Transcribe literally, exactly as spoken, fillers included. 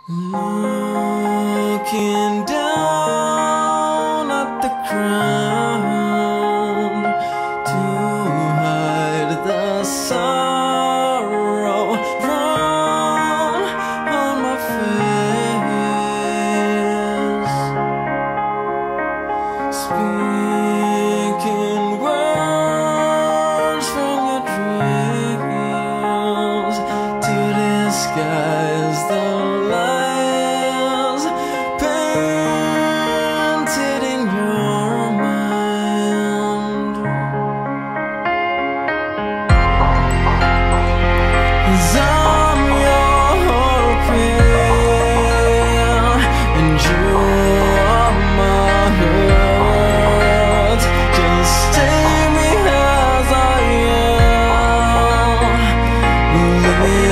Looking down at the ground to hide the sorrow from on my face, speaking words from your dreams to disguise the lies painted in your mind. 'Cause I'm your pain and you are my hurt. Just take me as I am, leave